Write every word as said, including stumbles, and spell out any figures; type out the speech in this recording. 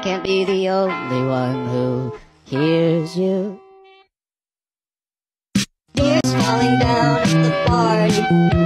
can't be the only one who hears you. Tears falling down at the party.